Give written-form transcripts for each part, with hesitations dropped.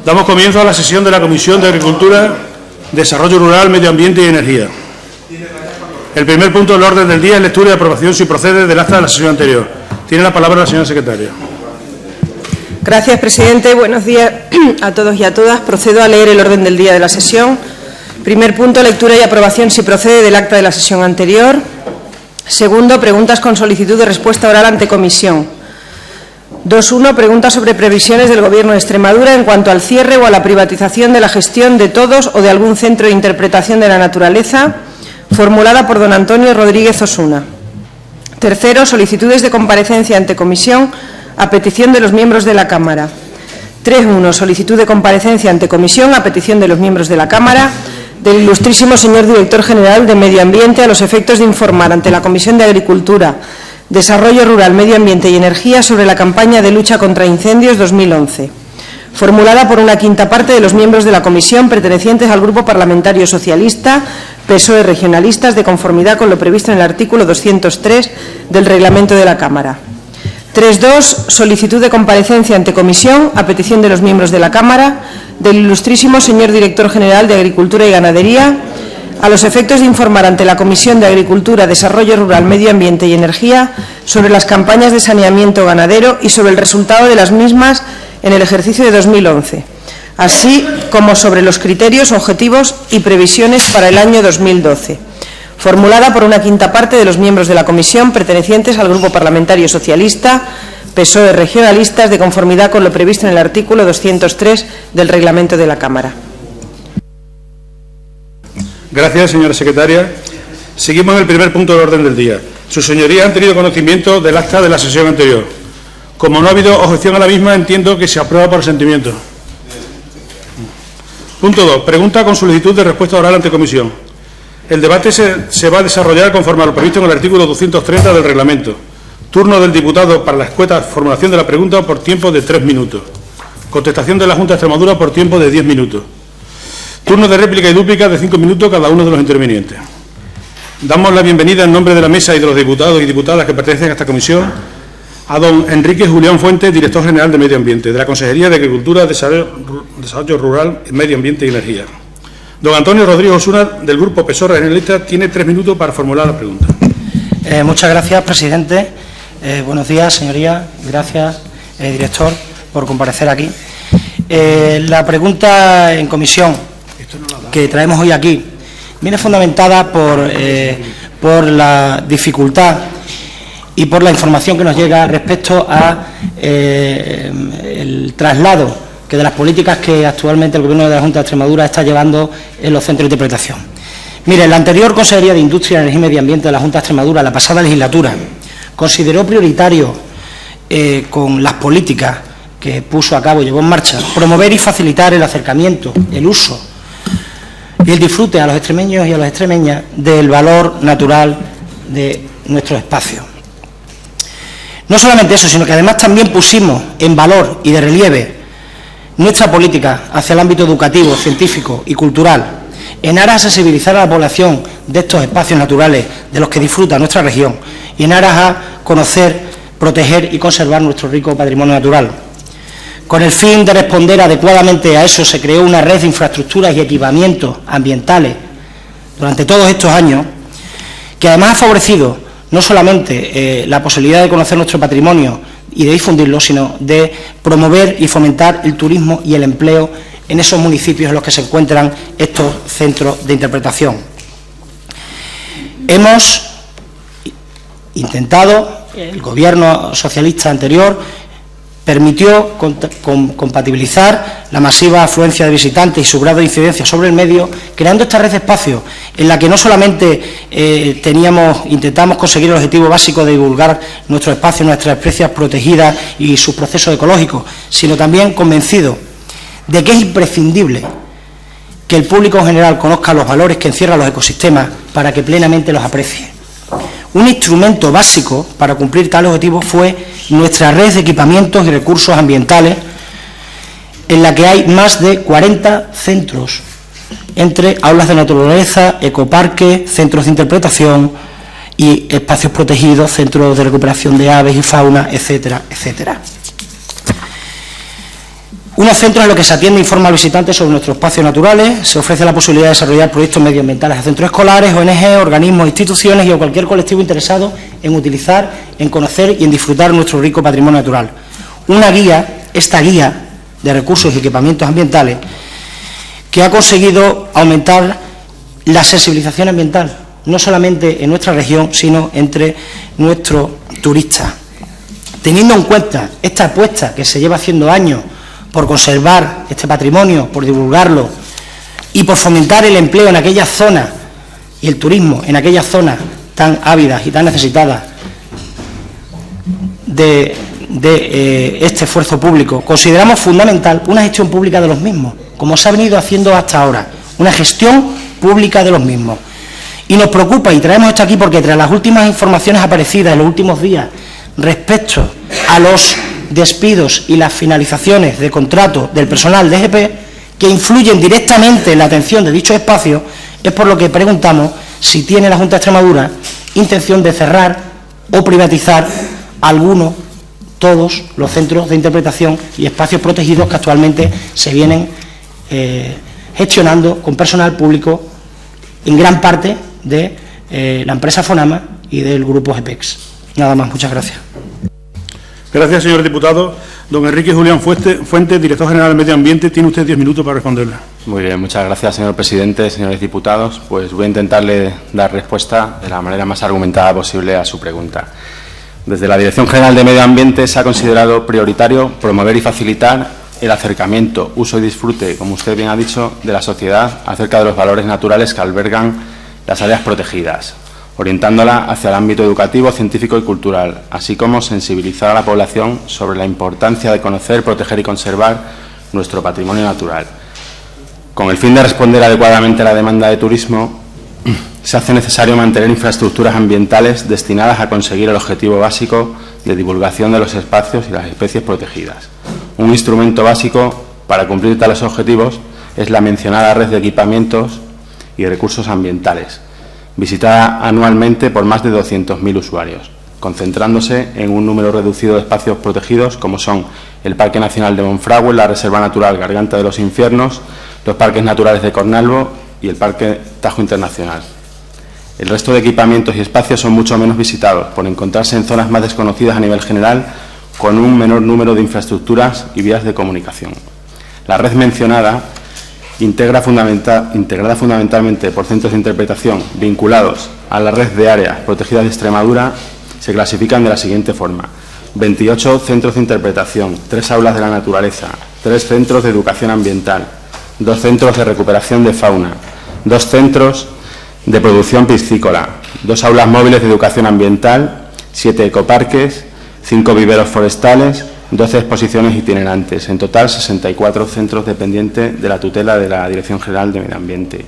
Damos comienzo a la sesión de la Comisión de Agricultura, Desarrollo Rural, Medio Ambiente y Energía. El primer punto del orden del día es lectura y aprobación, si procede, del acta de la sesión anterior. Tiene la palabra la señora secretaria. Gracias, presidente. Buenos días a todos y a todas. Procedo a leer el orden del día de la sesión. Primer punto, lectura y aprobación, si procede, del acta de la sesión anterior. Segundo, preguntas con solicitud de respuesta oral ante comisión. 2.1. Pregunta sobre previsiones del Gobierno de Extremadura en cuanto al cierre o a la privatización de la gestión de todos o de algún centro de interpretación de la naturaleza, formulada por don Antonio Rodríguez Osuna. Tercero, solicitudes de comparecencia ante comisión a petición de los miembros de la Cámara. 3.1. Solicitud de comparecencia ante comisión a petición de los miembros de la Cámara del ilustrísimo señor Director General de Medio Ambiente a los efectos de informar ante la Comisión de Agricultura, Desarrollo Rural, Medio Ambiente y Energía sobre la campaña de lucha contra incendios 2011, formulada por una quinta parte de los miembros de la comisión pertenecientes al Grupo Parlamentario Socialista, PSOE Regionalistas, de conformidad con lo previsto en el artículo 203 del Reglamento de la Cámara. 3.2. Solicitud de comparecencia ante comisión a petición de los miembros de la Cámara del ilustrísimo señor Director General de Agricultura y Ganadería a los efectos de informar ante la Comisión de Agricultura, Desarrollo Rural, Medio Ambiente y Energía sobre las campañas de saneamiento ganadero y sobre el resultado de las mismas en el ejercicio de 2011, así como sobre los criterios, objetivos y previsiones para el año 2012, formulada por una quinta parte de los miembros de la comisión pertenecientes al Grupo Parlamentario Socialista, PSOE Regionalistas, de conformidad con lo previsto en el artículo 203 del Reglamento de la Cámara. Gracias, señora secretaria. Seguimos en el primer punto del orden del día. Sus señorías han tenido conocimiento del acta de la sesión anterior. Como no ha habido objeción a la misma, entiendo que se aprueba por asentimiento. Punto 2. Pregunta con solicitud de respuesta oral ante comisión. El debate se va a desarrollar conforme a lo previsto en el artículo 230 del reglamento. Turno del diputado para la escueta formulación de la pregunta por tiempo de 3 minutos. Contestación de la Junta de Extremadura por tiempo de 10 minutos. Turno de réplica y dúplica de 5 minutos cada uno de los intervinientes. Damos la bienvenida en nombre de la mesa y de los diputados y diputadas que pertenecen a esta comisión a don Enrique Julián Fuentes, Director General de Medio Ambiente, de la Consejería de Agricultura, Desarrollo Rural, Medio Ambiente y Energía. Don Antonio Rodríguez Osuna, del Grupo PSOE Regionalista, tiene 3 minutos para formular la pregunta. Muchas gracias, presidente. Buenos días, señoría. Gracias, director, por comparecer aquí. La pregunta en comisión que traemos hoy aquí viene fundamentada por la dificultad y por la información que nos llega respecto a el traslado que de las políticas que actualmente el Gobierno de la Junta de Extremadura está llevando en los centros de interpretación. Mire, la anterior Consejería de Industria, Energía y Medio Ambiente de la Junta de Extremadura, la pasada legislatura, consideró prioritario con las políticas que puso a cabo y llevó en marcha, promover y facilitar el acercamiento, el uso y el disfrute a los extremeños y a las extremeñas del valor natural de nuestro espacio. No solamente eso, sino que además también pusimos en valor y de relieve nuestra política hacia el ámbito educativo, científico y cultural, en aras a sensibilizar a la población de estos espacios naturales de los que disfruta nuestra región y en aras a conocer, proteger y conservar nuestro rico patrimonio natural. Con el fin de responder adecuadamente a eso, se creó una red de infraestructuras y equipamientos ambientales durante todos estos años, que además ha favorecido no solamente la posibilidad de conocer nuestro patrimonio y de difundirlo, sino de promover y fomentar el turismo y el empleo en esos municipios en los que se encuentran estos centros de interpretación. Hemos intentado, el Gobierno socialista anterior permitió compatibilizar la masiva afluencia de visitantes y su grado de incidencia sobre el medio, creando esta red de espacios en la que no solamente intentamos conseguir el objetivo básico de divulgar nuestro espacio, nuestras especies protegidas y sus procesos ecológicos, sino también convencido de que es imprescindible que el público en general conozca los valores que encierran los ecosistemas para que plenamente los aprecie. Un instrumento básico para cumplir tal objetivo fue nuestra red de equipamientos y recursos ambientales, en la que hay más de 40 centros, entre aulas de naturaleza, ecoparques, centros de interpretación y espacios protegidos, centros de recuperación de aves y fauna, etcétera, etcétera. Unos centros en los que se atiende e informa al visitante sobre nuestros espacios naturales, se ofrece la posibilidad de desarrollar proyectos medioambientales a centros escolares, ONG, organismos, instituciones y a cualquier colectivo interesado en utilizar, en conocer y en disfrutar nuestro rico patrimonio natural. Una guía, esta guía de recursos y equipamientos ambientales, que ha conseguido aumentar la sensibilización ambiental, no solamente en nuestra región, sino entre nuestros turistas. Teniendo en cuenta esta apuesta que se lleva haciendo años por conservar este patrimonio, por divulgarlo y por fomentar el empleo en aquellas zonas y el turismo en aquellas zonas tan ávidas y tan necesitadas de este esfuerzo público, consideramos fundamental una gestión pública de los mismos, como se ha venido haciendo hasta ahora, una gestión pública de los mismos. Y nos preocupa, y traemos esto aquí porque tras las últimas informaciones aparecidas en los últimos días respecto a los despidos y las finalizaciones de contrato del personal de EGP, que influyen directamente en la atención de dichos espacios, es por lo que preguntamos si tiene la Junta de Extremadura intención de cerrar o privatizar alguno, todos los centros de interpretación y espacios protegidos que actualmente se vienen gestionando con personal público, en gran parte de la empresa Fonama y del grupo GEPEX. Nada más, muchas gracias. Gracias, señor diputado. Don Enrique Julián Fuentes, director general de Medio Ambiente, tiene usted 10 minutos para responderle. Muy bien, muchas gracias, señor presidente, señores diputados. Pues voy a intentarle dar respuesta de la manera más argumentada posible a su pregunta. Desde la Dirección General de Medio Ambiente se ha considerado prioritario promover y facilitar el acercamiento, uso y disfrute, como usted bien ha dicho, de la sociedad acerca de los valores naturales que albergan las áreas protegidas, orientándola hacia el ámbito educativo, científico y cultural, así como sensibilizar a la población sobre la importancia de conocer, proteger y conservar nuestro patrimonio natural. Con el fin de responder adecuadamente a la demanda de turismo, se hace necesario mantener infraestructuras ambientales destinadas a conseguir el objetivo básico de divulgación de los espacios y las especies protegidas. Un instrumento básico para cumplir tales objetivos es la mencionada red de equipamientos y recursos ambientales, visitada anualmente por más de 200.000 usuarios, concentrándose en un número reducido de espacios protegidos como son el Parque Nacional de Monfragüe, la Reserva Natural Garganta de los Infiernos, los Parques Naturales de Cornalvo y el Parque Tajo Internacional. El resto de equipamientos y espacios son mucho menos visitados, por encontrarse en zonas más desconocidas a nivel general, con un menor número de infraestructuras y vías de comunicación. La red mencionada, integrada fundamentalmente por centros de interpretación vinculados a la red de áreas protegidas de Extremadura, se clasifican de la siguiente forma: 28 centros de interpretación, 3 aulas de la naturaleza, 3 centros de educación ambiental, 2 centros de recuperación de fauna, 2 centros de producción piscícola, 2 aulas móviles de educación ambiental, 7 ecoparques, 5 viveros forestales, 12 exposiciones itinerantes, en total 64 centros dependientes de la tutela de la Dirección General de Medio Ambiente.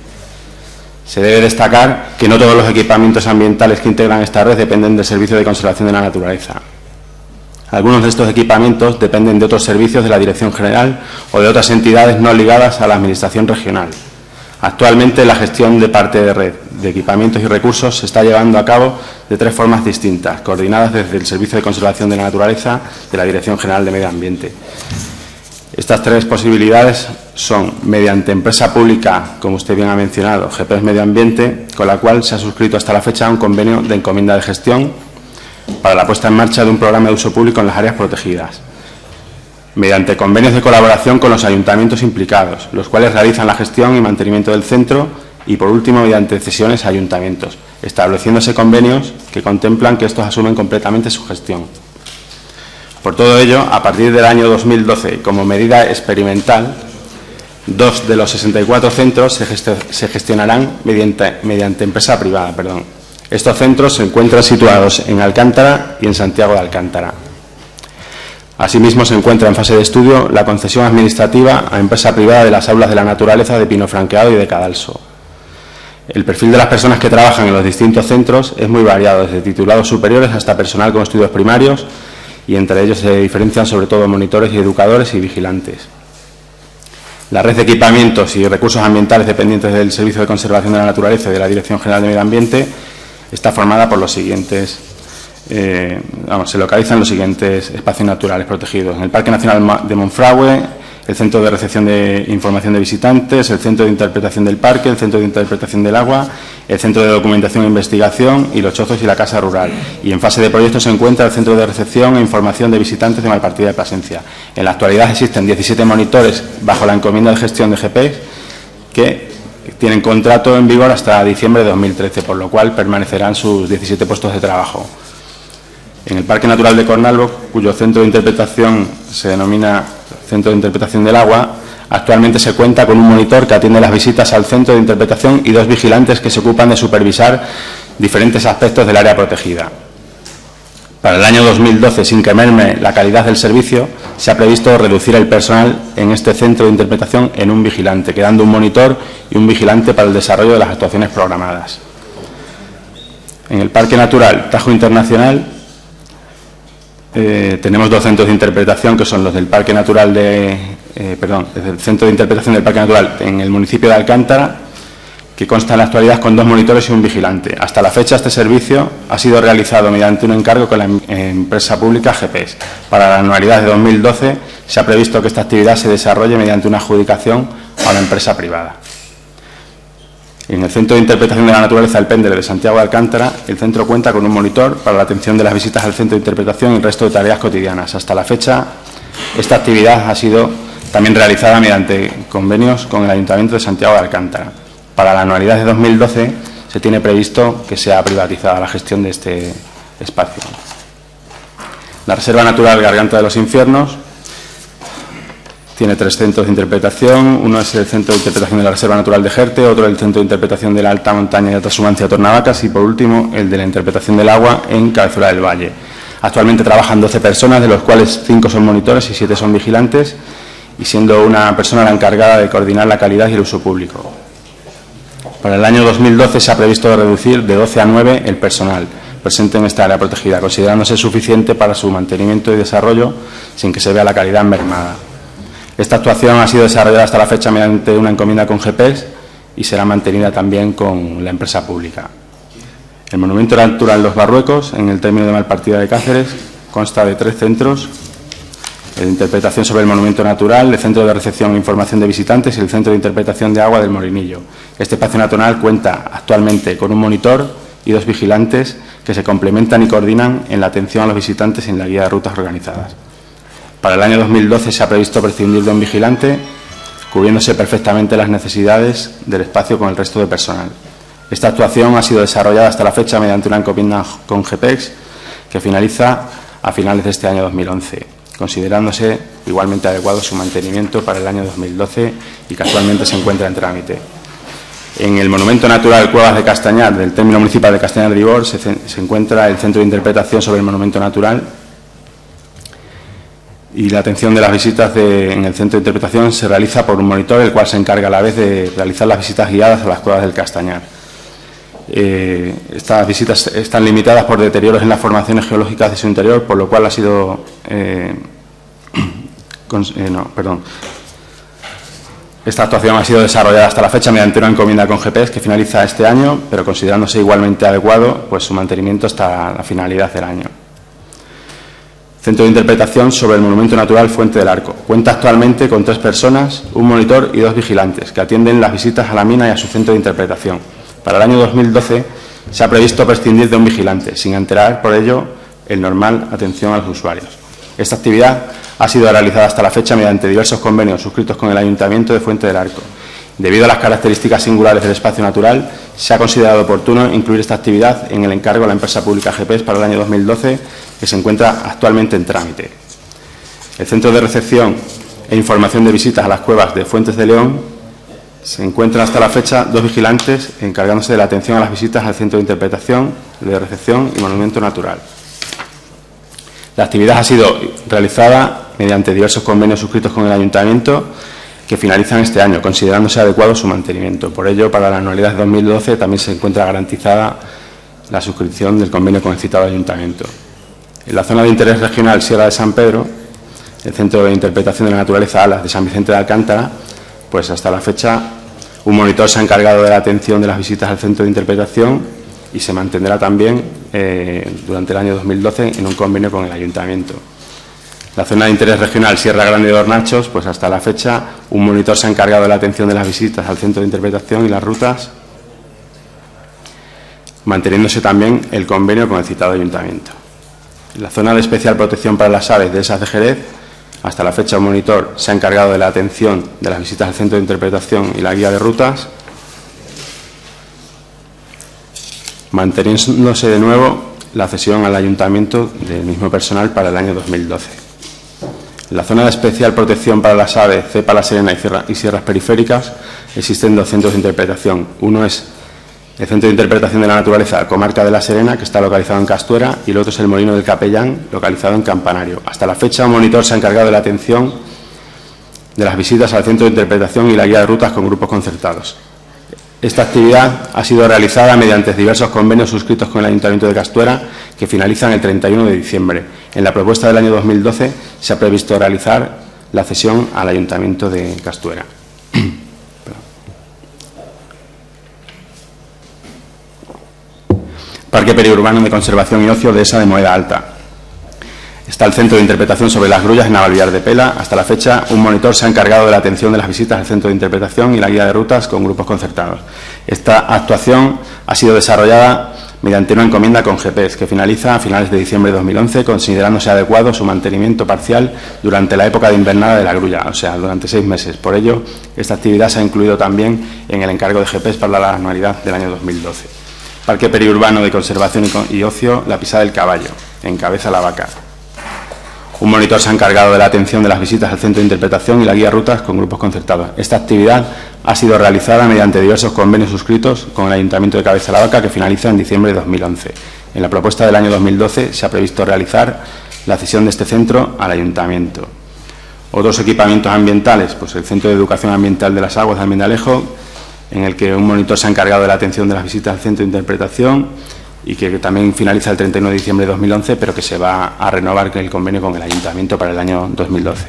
Se debe destacar que no todos los equipamientos ambientales que integran esta red dependen del Servicio de Conservación de la Naturaleza. Algunos de estos equipamientos dependen de otros servicios de la Dirección General o de otras entidades no ligadas a la Administración regional. Actualmente la gestión de parte de red de equipamientos y recursos se está llevando a cabo de 3 formas distintas, coordinadas desde el Servicio de Conservación de la Naturaleza de la Dirección General de Medio Ambiente. Estas 3 posibilidades son mediante empresa pública, como usted bien ha mencionado, GEPEX Medio Ambiente, con la cual se ha suscrito hasta la fecha un convenio de encomienda de gestión para la puesta en marcha de un programa de uso público en las áreas protegidas, mediante convenios de colaboración con los ayuntamientos implicados, los cuales realizan la gestión y mantenimiento del centro, y por último mediante cesiones a ayuntamientos, estableciéndose convenios que contemplan que estos asumen completamente su gestión. Por todo ello, a partir del año 2012, como medida experimental, 2 de los 64 centros se gestionarán mediante empresa privada. Estos centros se encuentran situados en Alcántara y en Santiago de Alcántara. Asimismo, se encuentra en fase de estudio la concesión administrativa a empresa privada de las aulas de la naturaleza de Pino Franqueado y de Cadalso. El perfil de las personas que trabajan en los distintos centros es muy variado, desde titulados superiores hasta personal con estudios primarios, y entre ellos se diferencian sobre todo monitores y educadores y vigilantes. La red de equipamientos y recursos ambientales dependientes del Servicio de Conservación de la Naturaleza y de la Dirección General de Medio Ambiente está formada por los siguientes, se localizan los siguientes espacios naturales protegidos: en el Parque Nacional de Monfragüe, el Centro de Recepción de Información de Visitantes, el Centro de Interpretación del Parque, el Centro de Interpretación del Agua, el Centro de Documentación e Investigación y los Chozos y la Casa Rural. Y en fase de proyecto se encuentra el Centro de Recepción e Información de Visitantes de Malpartida de Plasencia. En la actualidad existen 17 monitores bajo la encomienda de gestión de GPS que tienen contrato en vigor hasta diciembre de 2013, por lo cual permanecerán sus 17 puestos de trabajo. En el Parque Natural de Cornalvo, cuyo centro de interpretación se denomina Centro de Interpretación del Agua, actualmente se cuenta con un monitor que atiende las visitas al centro de interpretación y 2 vigilantes que se ocupan de supervisar diferentes aspectos del área protegida. Para el año 2012, sin que merme la calidad del servicio, se ha previsto reducir el personal en este centro de interpretación en un vigilante, quedando un monitor y un vigilante para el desarrollo de las actuaciones programadas. En el Parque Natural Tajo Internacional tenemos 2 centros de interpretación que son los del Parque Natural desde el Centro de Interpretación del Parque Natural en el municipio de Alcántara, que consta en la actualidad con 2 monitores y un vigilante. Hasta la fecha este servicio ha sido realizado mediante un encargo con la empresa pública GPS. Para la anualidad de 2012 se ha previsto que esta actividad se desarrolle mediante una adjudicación a una empresa privada. En el Centro de Interpretación de la Naturaleza del Péndere de Santiago de Alcántara, el centro cuenta con un monitor para la atención de las visitas al centro de interpretación y el resto de tareas cotidianas. Hasta la fecha, esta actividad ha sido también realizada mediante convenios con el Ayuntamiento de Santiago de Alcántara. Para la anualidad de 2012 se tiene previsto que sea privatizada la gestión de este espacio. La Reserva Natural Garganta de los Infiernos tiene 3 centros de interpretación. Uno es el Centro de Interpretación de la Reserva Natural de Jerte, otro el Centro de Interpretación de la Alta Montaña de Trashumancia Tornavacas y, por último, el de la Interpretación del Agua en Cabezuela del Valle. Actualmente trabajan 12 personas, de los cuales 5 son monitores y 7 son vigilantes, y siendo una persona la encargada de coordinar la calidad y el uso público. Para el año 2012 se ha previsto reducir de 12 a 9 el personal presente en esta área protegida, considerándose suficiente para su mantenimiento y desarrollo sin que se vea la calidad mermada. Esta actuación ha sido desarrollada hasta la fecha mediante una encomienda con GPS y será mantenida también con la empresa pública. El Monumento Natural Los Barruecos, en el término de Malpartida de Cáceres, consta de 3 centros: el de interpretación sobre el monumento natural, el Centro de Recepción e Información de Visitantes y el Centro de Interpretación de Agua del Molinillo. Este espacio natural cuenta actualmente con un monitor y 2 vigilantes que se complementan y coordinan en la atención a los visitantes y en la guía de rutas organizadas. Para el año 2012 se ha previsto prescindir de un vigilante, cubriéndose perfectamente las necesidades del espacio con el resto de personal. Esta actuación ha sido desarrollada hasta la fecha mediante una encomienda con GPEX que finaliza a finales de este año 2011, considerándose igualmente adecuado su mantenimiento para el año 2012 y que actualmente se encuentra en trámite. En el Monumento Natural Cuevas de Castañar, del término municipal de Castañar de Ribor, se encuentra el Centro de Interpretación sobre el Monumento Natural, y la atención de las visitas en el centro de interpretación se realiza por un monitor, el cual se encarga a la vez de realizar las visitas guiadas a las cuevas del Castañar. Estas visitas están limitadas por deterioros en las formaciones geológicas de su interior, por lo cual ha sido... Esta actuación ha sido desarrollada hasta la fecha mediante una encomienda con GPS que finaliza este año, pero considerándose igualmente adecuado pues su mantenimiento hasta la finalidad del año. Centro de Interpretación sobre el Monumento Natural Fuente del Arco. Cuenta actualmente con 3 personas, un monitor y 2 vigilantes que atienden las visitas a la mina y a su centro de interpretación. Para el año 2012 se ha previsto prescindir de un vigilante, sin alterar por ello el normal atención a los usuarios. Esta actividad ha sido realizada hasta la fecha mediante diversos convenios suscritos con el Ayuntamiento de Fuente del Arco. Debido a las características singulares del espacio natural, se ha considerado oportuno incluir esta actividad en el encargo de la empresa pública GPS para el año 2012, que se encuentra actualmente en trámite. El Centro de Recepción e Información de Visitas a las Cuevas de Fuentes de León se encuentran hasta la fecha 2 vigilantes encargándose de la atención a las visitas al Centro de Interpretación, de Recepción y Monumento Natural. La actividad ha sido realizada mediante diversos convenios suscritos con el Ayuntamiento que finalizan este año, considerándose adecuado su mantenimiento. Por ello, para la anualidad de 2012 también se encuentra garantizada la suscripción del convenio con el citado Ayuntamiento. En la zona de interés regional Sierra de San Pedro, el Centro de Interpretación de la Naturaleza Alas de San Vicente de Alcántara, pues hasta la fecha un monitor se ha encargado de la atención de las visitas al Centro de Interpretación y se mantendrá también durante el año 2012 en un convenio con el Ayuntamiento. La zona de interés regional Sierra Grande de Hornachos, pues hasta la fecha un monitor se ha encargado de la atención de las visitas al centro de interpretación y las rutas, manteniéndose también el convenio con el citado ayuntamiento. En la zona de especial protección para las aves de Esas de Jerez, hasta la fecha un monitor se ha encargado de la atención de las visitas al centro de interpretación y la guía de rutas, manteniéndose de nuevo la cesión al ayuntamiento del mismo personal para el año 2012. En la zona de especial protección para las aves, cepa La Serena y sierras periféricas, existen dos centros de interpretación. Uno es el Centro de Interpretación de la Naturaleza, Comarca de La Serena, que está localizado en Castuera, y el otro es el Molino del Capellán, localizado en Campanario. Hasta la fecha, un monitor se ha encargado de la atención de las visitas al Centro de Interpretación y la guía de rutas con grupos concertados. Esta actividad ha sido realizada mediante diversos convenios suscritos con el Ayuntamiento de Castuera, que finalizan el 31 de diciembre. En la propuesta del año 2012 se ha previsto realizar la cesión al Ayuntamiento de Castuera. Parque Periurbano de Conservación y Ocio Dehesa de Moeda Alta. Está el Centro de Interpretación sobre las Grullas en Navalvillar de Pela. Hasta la fecha, un monitor se ha encargado de la atención de las visitas al Centro de Interpretación y la guía de rutas con grupos concertados. Esta actuación ha sido desarrollada mediante una encomienda con GEPES, que finaliza a finales de diciembre de 2011, considerándose adecuado su mantenimiento parcial durante la época de invernada de la grulla, o sea, durante 6 meses. Por ello, esta actividad se ha incluido también en el encargo de GEPES para la anualidad del año 2012. Parque Periurbano de Conservación y Ocio, La Pisada del Caballo, en Cabeza la Vaca. Un monitor se ha encargado de la atención de las visitas al centro de interpretación y la guía de rutas con grupos concertados. Esta actividad ha sido realizada mediante diversos convenios suscritos con el Ayuntamiento de Cabeza la Vaca, que finaliza en diciembre de 2011. En la propuesta del año 2012 se ha previsto realizar la cesión de este centro al Ayuntamiento. Otros equipamientos ambientales, pues el Centro de Educación Ambiental de las Aguas de Almendalejo, en el que un monitor se ha encargado de la atención de las visitas al centro de interpretación y que también finaliza el 31 de diciembre de 2011, pero que se va a renovar el convenio con el Ayuntamiento para el año 2012.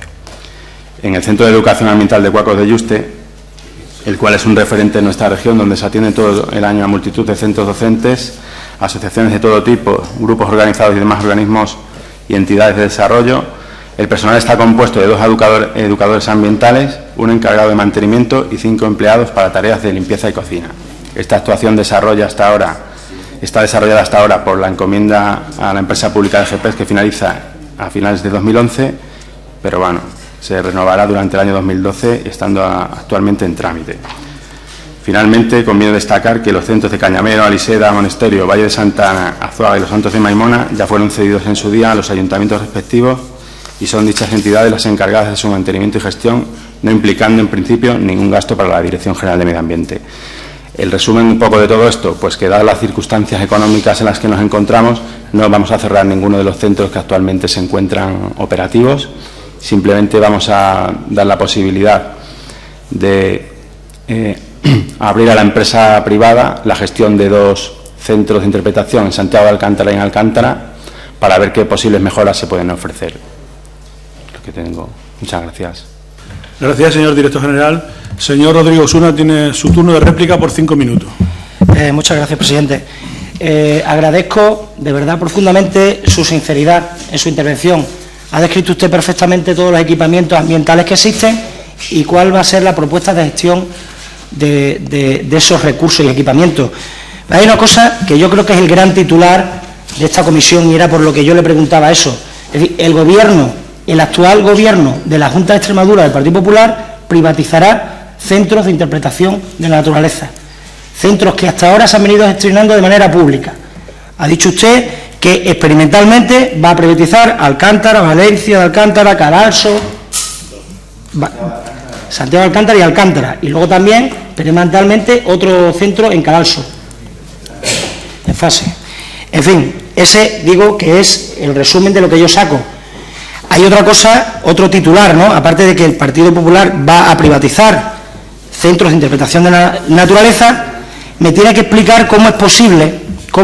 En el Centro de Educación Ambiental de Cuacos de Yuste, el cual es un referente en nuestra región, donde se atiende todo el año a multitud de centros docentes, asociaciones de todo tipo, grupos organizados y demás organismos y entidades de desarrollo. El personal está compuesto de 2 educadores ambientales, un encargado de mantenimiento y 5 empleados para tareas de limpieza y cocina. Esta actuación está desarrollada hasta ahora por la encomienda a la empresa pública de GEPES, que finaliza a finales de 2011, pero bueno, se renovará durante el año 2012, estando actualmente en trámite. Finalmente, conviene destacar que los centros de Cañamero, Aliseda, Monesterio, Valle de Santa Ana, Azuaga y Los Santos de Maimona ya fueron cedidos en su día a los ayuntamientos respectivos y son dichas entidades las encargadas de su mantenimiento y gestión, no implicando en principio ningún gasto para la Dirección General de Medio Ambiente. El resumen un poco de todo esto, pues que dadas las circunstancias económicas en las que nos encontramos, no vamos a cerrar ninguno de los centros que actualmente se encuentran operativos. Simplemente vamos a dar la posibilidad de abrir a la empresa privada la gestión de 2 centros de interpretación en Santiago de Alcántara y en Alcántara, para ver qué posibles mejoras se pueden ofrecer. Lo que tengo. Muchas gracias. Gracias, señor director general. Señor Rodrigo Osuna tiene su turno de réplica por 5 minutos. Muchas gracias, presidente. Agradezco de verdad profundamente su sinceridad en su intervención. Ha descrito usted perfectamente todos los equipamientos ambientales que existen y cuál va a ser la propuesta de gestión de esos recursos y equipamientos. Hay una cosa que yo creo que es el gran titular de esta comisión y era por lo que yo le preguntaba eso. Es decir, el actual gobierno de la Junta de Extremadura del Partido Popular privatizará centros de interpretación de la naturaleza, centros que hasta ahora se han venido gestionando de manera pública. Ha dicho usted que experimentalmente va a privatizar Alcántara, Valencia de Alcántara, Calalso, Santiago de Alcántara y Alcántara, y luego también experimentalmente otro centro en Calalso, en fase. En fin, ese digo que es el resumen de lo que yo saco. Hay otra cosa, otro titular, ¿no? Aparte de que el Partido Popular va a privatizar centros de interpretación de la naturaleza, me tiene que explicar cómo es posible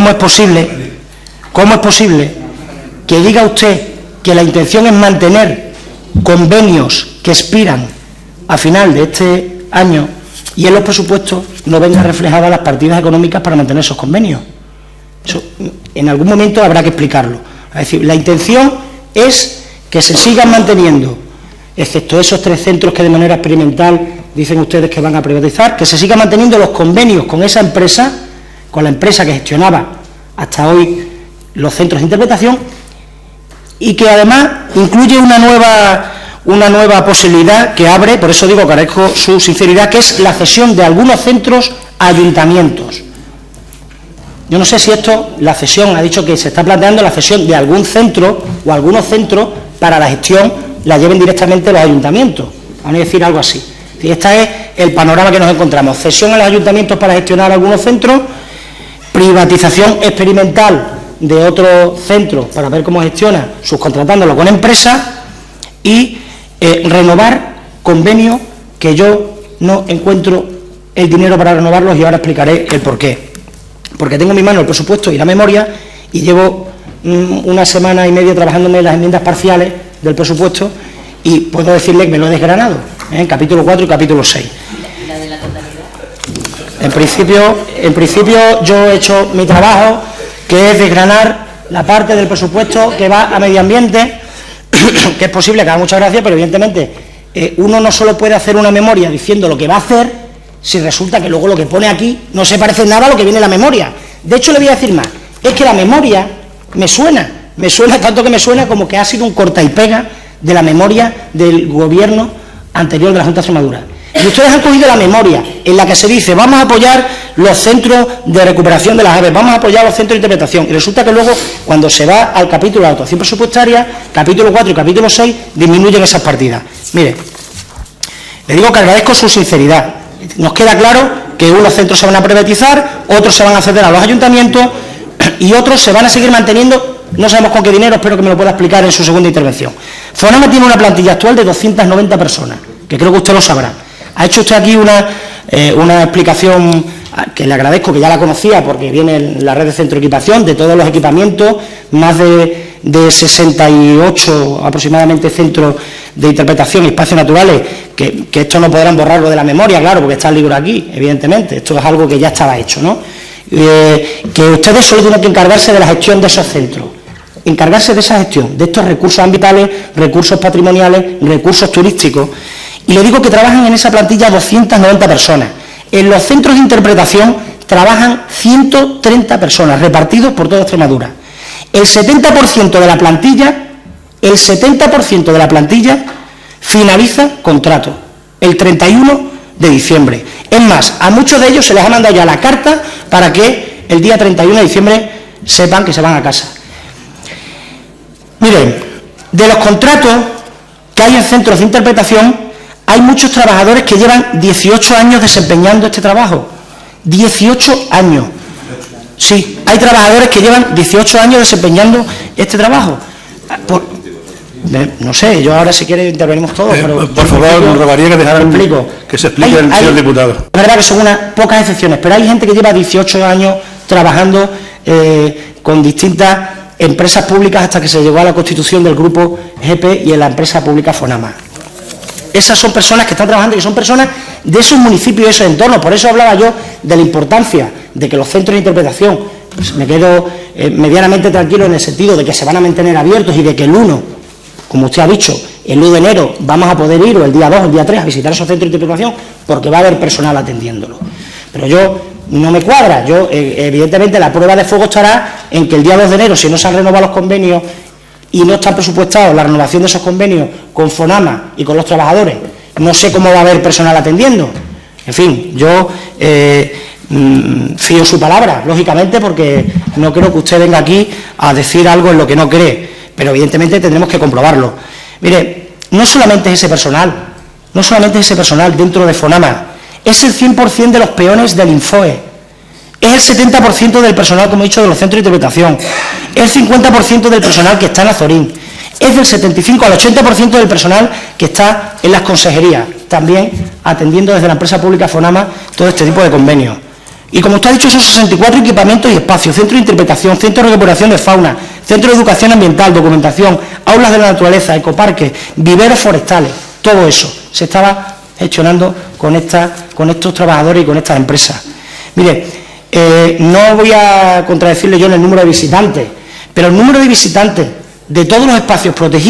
que diga usted que la intención es mantener convenios que expiran a final de este año y en los presupuestos no vengan reflejadas las partidas económicas para mantener esos convenios. Eso, en algún momento habrá que explicarlo. Es decir, la intención es que se sigan manteniendo, excepto esos 3 centros que de manera experimental dicen ustedes que van a privatizar, que se sigan manteniendo los convenios con esa empresa, con la empresa que gestionaba hasta hoy los centros de interpretación, y que además incluye una nueva posibilidad que abre, por eso digo que agradezco su sinceridad, que es la cesión de algunos centros a ayuntamientos. Yo no sé si la cesión, ha dicho que se está planteando la cesión de algún centro o algunos centros para la gestión la lleven directamente los ayuntamientos, vamos a decir algo así. Y este es el panorama que nos encontramos: cesión a los ayuntamientos para gestionar algunos centros, privatización experimental de otros centros para ver cómo gestiona, subcontratándolo con empresas, y renovar convenios que yo no encuentro el dinero para renovarlos, y ahora explicaré el porqué. Porque tengo en mi mano el presupuesto y la memoria, y llevo una semana y media trabajándome en las enmiendas parciales del presupuesto, y puedo decirle que me lo he desgranado, en capítulo 4 y capítulo 6. ¿Y la de la totalidad? En principio yo he hecho mi trabajo, que es desgranar la parte del presupuesto que va a medio ambiente, que es posible que haga mucha gracia, pero evidentemente uno no solo puede hacer una memoria diciendo lo que va a hacer, si resulta que luego lo que pone aquí no se parece en nada a lo que viene en la memoria. De hecho, le voy a decir más, es que la memoria me suena tanto que me suena como que ha sido un corta y pega de la memoria del gobierno anterior de la Junta de Extremadura. Y ustedes han cogido la memoria en la que se dice: vamos a apoyar los centros de recuperación de las aves, vamos a apoyar los centros de interpretación, y resulta que luego, cuando se va al capítulo de la dotación presupuestaria, capítulo 4 y capítulo 6, disminuyen esas partidas. Mire, le digo que agradezco su sinceridad. Nos queda claro que unos centros se van a privatizar, otros se van a ceder a los ayuntamientos y otros se van a seguir manteniendo, no sabemos con qué dinero, espero que me lo pueda explicar en su segunda intervención. Fonama tiene una plantilla actual de 290 personas, que creo que usted lo sabrá. Ha hecho usted aquí una explicación que le agradezco, que ya la conocía porque viene en la red de centro de equipación, de todos los equipamientos, más de 68 aproximadamente centros de interpretación y espacios naturales, que esto no podrán borrarlo de la memoria, claro, porque está el libro aquí, evidentemente, esto es algo que ya estaba hecho, ¿no? Que ustedes solo tienen que encargarse de la gestión de esos centros, encargarse de esa gestión, de estos recursos ambientales, recursos patrimoniales, recursos turísticos. Y le digo que trabajan en esa plantilla 290 personas. En los centros de interpretación trabajan 130 personas, repartidos por toda Extremadura. El 70% de la plantilla finaliza contrato el 31 de diciembre. Es más, a muchos de ellos se les ha mandado ya la carta para que el día 31 de diciembre sepan que se van a casa. Miren, de los contratos que hay en centros de interpretación, hay muchos trabajadores que llevan 18 años desempeñando este trabajo. 18 años. Sí, hay trabajadores que llevan 18 años desempeñando este trabajo. No sé, yo ahora si quiere intervenimos todos, pero... Por favor, nos rogaría que dejaran que se explique el señor diputado. Es verdad que son unas pocas excepciones, pero hay gente que lleva 18 años trabajando con distintas empresas públicas hasta que se llegó a la constitución del grupo GP y en la empresa pública Fonama. Esas son personas que están trabajando y son personas de esos municipios y esos entornos. Por eso hablaba yo de la importancia de que los centros de interpretación, pues me quedo medianamente tranquilo en el sentido de que se van a mantener abiertos y de que el 1, como usted ha dicho, el 1 de enero vamos a poder ir, o el día 2 o el día 3, a visitar esos centros de interpretación, porque va a haber personal atendiéndolo. Pero yo no me cuadra. Yo, evidentemente, la prueba de fuego estará en que el día 2 de enero, si no se han renovado los convenios y no están presupuestados la renovación de esos convenios con Fonama y con los trabajadores, no sé cómo va a haber personal atendiendo. En fin, yo fío su palabra, lógicamente, porque no creo que usted venga aquí a decir algo en lo que no cree, pero evidentemente tendremos que comprobarlo. Mire, no solamente es ese personal dentro de Fonama, es el 100% de los peones del Infoe. Es el 70% del personal, como he dicho, de los centros de interpretación. Es el 50% del personal que está en Azorín. Es del 75 al 80% del personal que está en las consejerías, también atendiendo desde la empresa pública Fonama todo este tipo de convenios. Y como usted ha dicho, son 64 equipamientos y espacios: centro de interpretación, centro de recuperación de fauna, centro de educación ambiental, documentación, aulas de la naturaleza, ecoparques, viveros forestales. Todo eso se estaba gestionando con estos trabajadores y con estas empresas. Mire, no voy a contradecirle yo en el número de visitantes, pero el número de visitantes de todos los espacios protegidos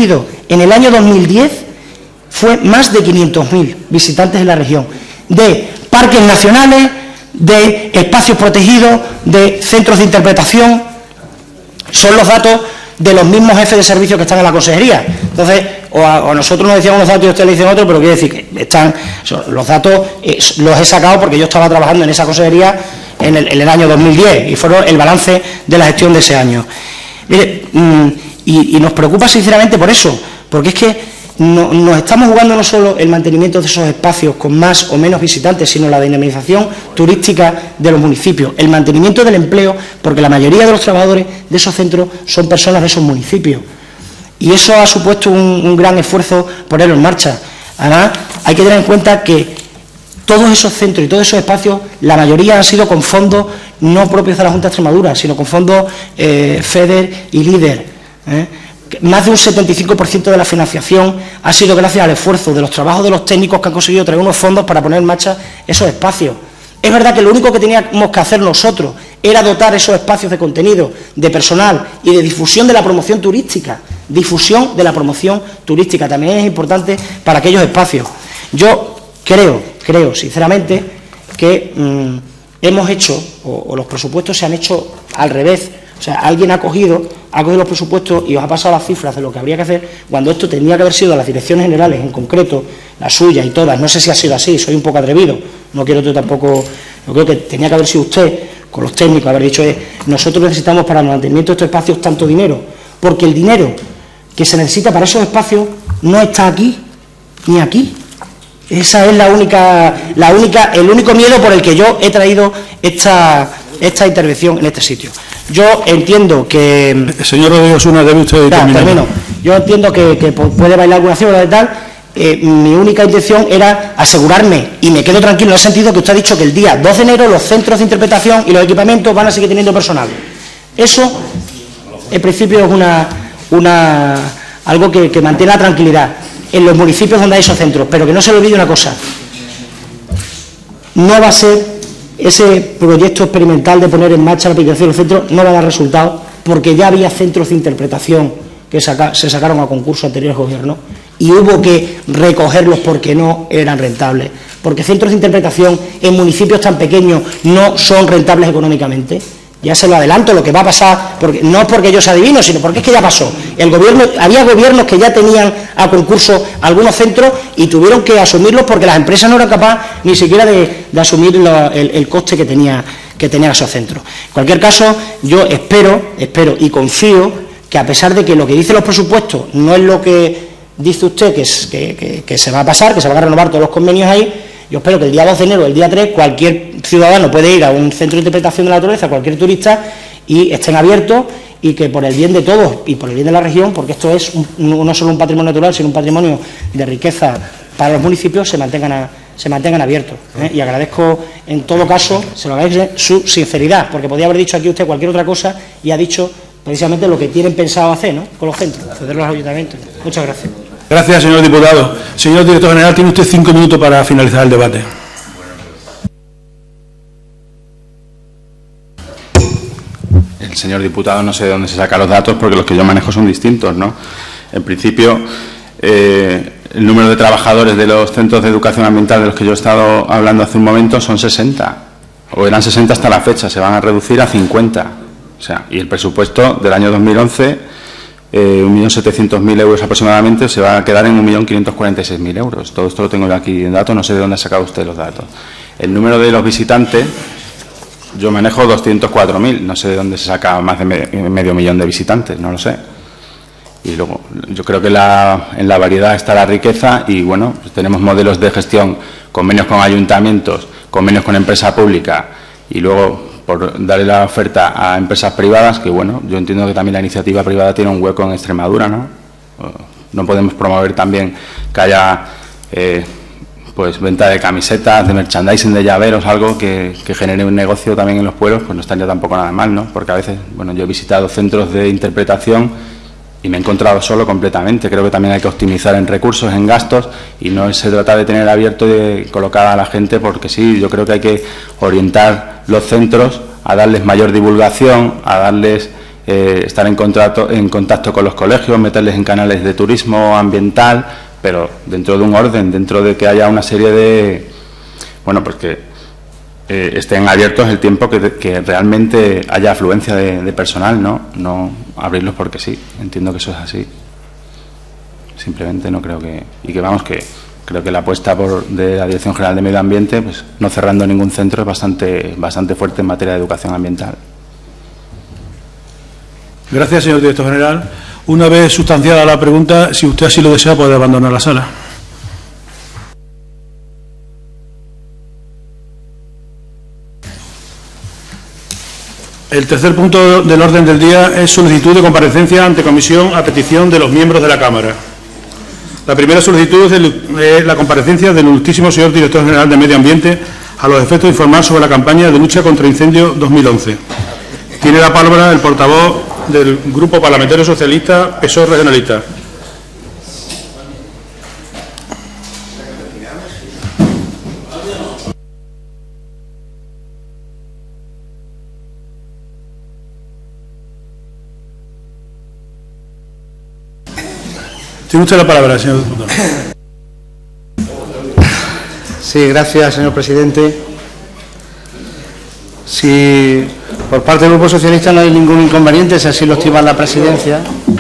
en el año 2010 fue más de 500.000 visitantes en la región, de parques nacionales, de espacios protegidos, de centros de interpretación. Son los datos de los mismos jefes de servicio que están en la consejería. Entonces, o nosotros nos decían unos datos y ustedes le dicen otros, pero quiere decir que están los datos, los he sacado porque yo estaba trabajando en esa consejería en el año 2010 y fueron el balance de la gestión de ese año. Mire, y nos preocupa sinceramente por eso, porque es que nos estamos jugando no solo el mantenimiento de esos espacios con más o menos visitantes, sino la dinamización turística de los municipios, el mantenimiento del empleo, porque la mayoría de los trabajadores de esos centros son personas de esos municipios. Y eso ha supuesto un gran esfuerzo ponerlo en marcha. Además, hay que tener en cuenta que todos esos centros y todos esos espacios, la mayoría han sido con fondos no propios de la Junta de Extremadura, sino con fondos FEDER y LIDER. Más de un 75% de la financiación ha sido gracias al esfuerzo de los trabajos de los técnicos que han conseguido traer unos fondos para poner en marcha esos espacios. Es verdad que lo único que teníamos que hacer nosotros era dotar esos espacios de contenido, de personal y de difusión de la promoción turística. Difusión de la promoción turística también es importante para aquellos espacios. Yo creo sinceramente que hemos hecho, o los presupuestos se han hecho al revés. O sea, alguien ha cogido los presupuestos y os ha pasado las cifras de lo que habría que hacer, cuando esto tendría que haber sido las direcciones generales, en concreto, la suya y todas. No sé si ha sido así, soy un poco atrevido, no quiero yo tampoco, yo creo que tenía que haber sido usted, con los técnicos, haber dicho, nosotros necesitamos para el mantenimiento de estos espacios tanto dinero, porque el dinero que se necesita para esos espacios no está aquí, ni aquí. Esa es el único miedo por el que yo he traído esta intervención en este sitio. Yo entiendo que... Señor Rodríguez Osuna, debe usted terminar. Termino. Yo entiendo que puede bailar alguna cifra y tal. Mi única intención era asegurarme, y me quedo tranquilo en el sentido que usted ha dicho que el día 2 de enero los centros de interpretación y los equipamientos van a seguir teniendo personal. Eso, en principio, es algo que mantiene la tranquilidad en los municipios donde hay esos centros. Pero que no se le olvide una cosa. No va a ser... Ese proyecto experimental de poner en marcha la aplicación de los centros no va a dar resultados, porque ya había centros de interpretación que se sacaron a concurso anteriores gobiernos y hubo que recogerlos porque no eran rentables, porque centros de interpretación en municipios tan pequeños no son rentables económicamente. Ya se lo adelanto lo que va a pasar, porque no es porque yo sea adivino, sino porque es que ya pasó. Había gobiernos que ya tenían a concurso algunos centros y tuvieron que asumirlos porque las empresas no eran capaces ni siquiera de asumir el coste que tenían esos centros. En cualquier caso, yo espero y confío que, a pesar de que lo que dicen los presupuestos no es lo que dice usted que se va a pasar, que se van a renovar todos los convenios ahí, yo espero que el día 2 de enero, el día 3, cualquier ciudadano puede ir a un centro de interpretación de la naturaleza, cualquier turista, y estén abiertos, y que por el bien de todos y por el bien de la región, porque esto es no solo un patrimonio natural, sino un patrimonio de riqueza para los municipios, se mantengan abiertos. Y agradezco, en todo caso, se lo agradezco su sinceridad, porque podía haber dicho aquí usted cualquier otra cosa y ha dicho precisamente lo que tienen pensado hacer, ¿no?, con los centros, ceder los ayuntamientos. Muchas gracias. Gracias, señor diputado. Señor director general, tiene usted 5 minutos para finalizar el debate. El señor diputado no sé de dónde se saca los datos, porque los que yo manejo son distintos, ¿no? En principio, el número de trabajadores de los centros de educación ambiental de los que yo he estado hablando hace un momento son 60, o eran 60 hasta la fecha, se van a reducir a 50. O sea, y el presupuesto del año 2011... 1.700.000 euros aproximadamente, se va a quedar en 1.546.000 euros. Todo esto lo tengo yo aquí en datos, no sé de dónde ha sacado usted los datos. El número de los visitantes, yo manejo 204.000, no sé de dónde se saca más de medio millón de visitantes, no lo sé. Y luego, yo creo que en la variedad está la riqueza y, bueno, pues tenemos modelos de gestión, convenios con ayuntamientos, convenios con empresa pública y luego... por darle la oferta a empresas privadas, que bueno, yo entiendo que también la iniciativa privada tiene un hueco en Extremadura, ¿no? No podemos promover también que haya pues venta de camisetas, de merchandising, de llaveros, algo que genere un negocio también en los pueblos, pues no estaría tampoco nada mal, ¿no? Porque a veces, bueno, yo he visitado centros de interpretación y me he encontrado solo completamente. Creo que también hay que optimizar en recursos, en gastos, y no se trata de tener abierto y de colocar a la gente porque sí. Yo creo que hay que orientar los centros a darles mayor divulgación, a darles estar en contacto con los colegios, meterles en canales de turismo ambiental, pero dentro de un orden, dentro de que haya una serie de... Bueno, pues que estén abiertos el tiempo que realmente haya afluencia de personal, no abrirlos porque sí. Entiendo que eso es así. Simplemente no creo que... Y que vamos, que creo que la apuesta de la Dirección General de Medio Ambiente, pues no cerrando ningún centro, es bastante fuerte en materia de educación ambiental. Gracias, señor director general. Una vez sustanciada la pregunta, si usted así lo desea, puede abandonar la sala. El tercer punto del orden del día es solicitud de comparecencia ante comisión a petición de los miembros de la Cámara. La primera solicitud es la comparecencia del ilustrísimo señor director general de Medio Ambiente a los efectos de informar sobre la campaña de lucha contra incendios 2011. Tiene la palabra el portavoz del Grupo Parlamentario Socialista PSOE Regionalista. Tiene usted la palabra, señor diputado. Sí, gracias, señor presidente. Si por parte del Grupo Socialista no hay ningún inconveniente, si así lo estima la presidencia,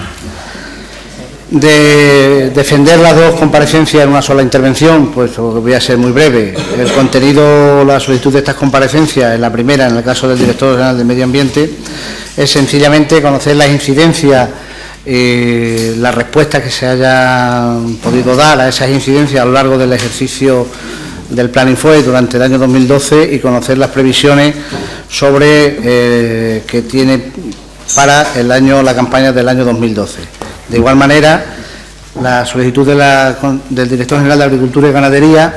de defender las dos comparecencias en una sola intervención, pues voy a ser muy breve. El contenido, la solicitud de estas comparecencias, en la primera, en el caso del director general de Medio Ambiente, es sencillamente conocer las incidencias, las respuestas que se hayan podido dar a esas incidencias a lo largo del ejercicio del Plan Infoe durante el año 2012 y conocer las previsiones sobre que tiene para la campaña del año 2012. De igual manera, la solicitud del director general de Agricultura y Ganadería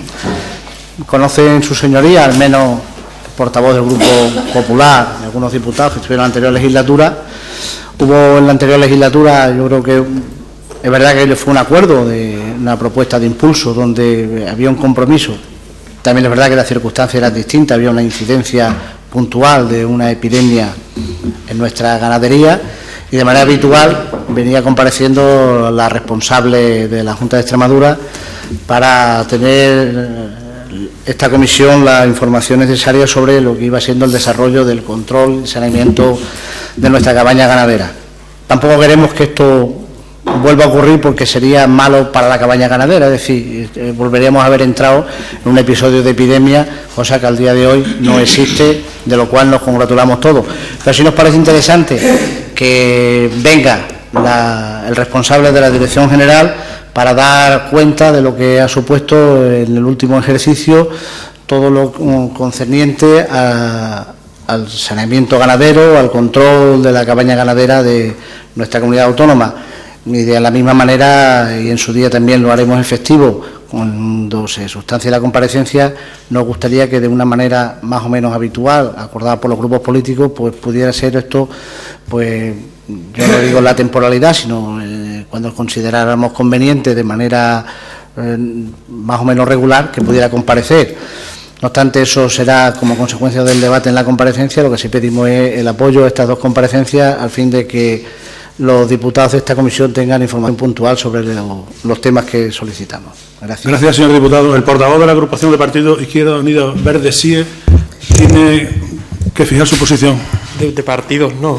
conocen su señoría, al menos el portavoz del Grupo Popular, algunos diputados que estuvieron en la anterior legislatura. Hubo en la anterior legislatura, yo creo que es verdad que fue un acuerdo de una propuesta de impulso donde había un compromiso. También es verdad que las circunstancias eran distintas, había una incidencia puntual de una epidemia en nuestra ganadería y de manera habitual venía compareciendo la responsable de la Junta de Extremadura para tener esta comisión la información necesaria sobre lo que iba siendo el desarrollo del control y saneamiento de nuestra cabaña ganadera. Tampoco queremos que esto vuelva a ocurrir porque sería malo para la cabaña ganadera, es decir, volveríamos a haber entrado en un episodio de epidemia, cosa que al día de hoy no existe, de lo cual nos congratulamos todos. Pero sí nos parece interesante que venga el responsable de la Dirección General para dar cuenta de lo que ha supuesto en el último ejercicio todo lo concerniente al saneamiento ganadero, al control de la cabaña ganadera de nuestra comunidad autónoma. Y de la misma manera, y en su día también lo haremos efectivo, cuando se sustancie la comparecencia, nos gustaría que de una manera más o menos habitual, acordada por los grupos políticos, pues pudiera ser esto, pues yo no digo la temporalidad, sino cuando consideráramos conveniente de manera más o menos regular, que pudiera comparecer. No obstante, eso será como consecuencia del debate en la comparecencia. Lo que sí pedimos es el apoyo a estas dos comparecencias al fin de que los diputados de esta comisión tengan información puntual sobre los temas que solicitamos. Gracias. Gracias, señor diputado. El portavoz de la agrupación de Partido Izquierda Unida Verde SIE tiene que fijar su posición. De partidos no.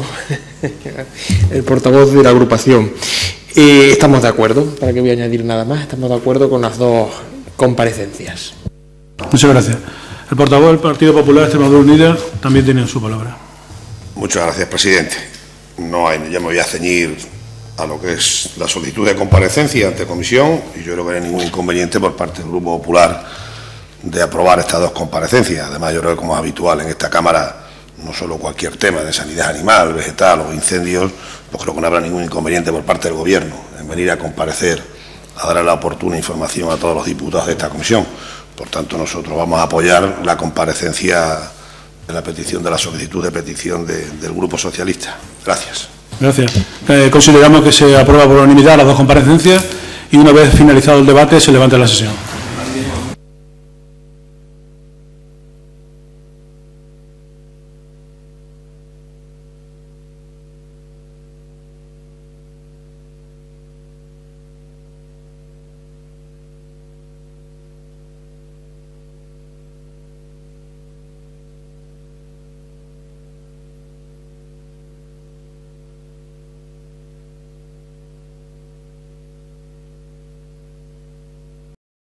El portavoz de la agrupación. Estamos de acuerdo, para que voy a añadir nada más, estamos de acuerdo con las dos comparecencias. Muchas gracias. El portavoz del Partido Popular de Extremadura Unida también tiene su palabra. Muchas gracias, presidente. Ya me voy a ceñir a lo que es la solicitud de comparecencia ante comisión y yo creo que no hay ningún inconveniente por parte del Grupo Popular de aprobar estas dos comparecencias. Además, yo creo que como es habitual en esta Cámara, no solo cualquier tema de sanidad animal, vegetal o incendios, pues creo que no habrá ningún inconveniente por parte del Gobierno en venir a comparecer a dar la oportuna información a todos los diputados de esta comisión. Por tanto, nosotros vamos a apoyar la comparecencia de la petición de la solicitud de petición del Grupo Socialista. Gracias. Gracias. Consideramos que se aprueba por unanimidad las dos comparecencias y una vez finalizado el debate se levanta la sesión.